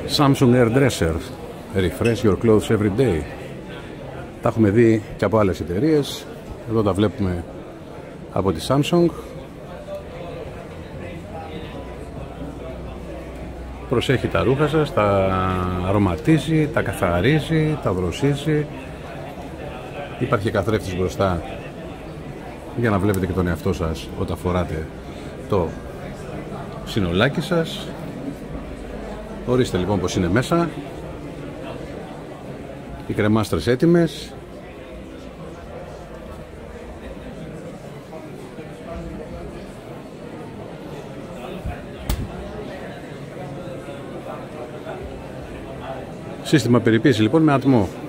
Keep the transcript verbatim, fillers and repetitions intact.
Samsung Hairdresser. Refresh your clothes every day. Τα έχουμε δει και από άλλες εταιρείες. Εδώ τα βλέπουμε από τη Samsung. Προσέχει τα ρούχα σας, τα αρωματίζει, τα καθαρίζει, τα βροσίζει. Υπάρχει καθρέφτης μπροστά για να βλέπετε και τον εαυτό σας όταν φοράτε το συνολάκι σας. Ορίστε λοιπόν πως είναι μέσα. Οι κρεμάστρες έτοιμες. Σύστημα περιποίηση λοιπόν με ατμό.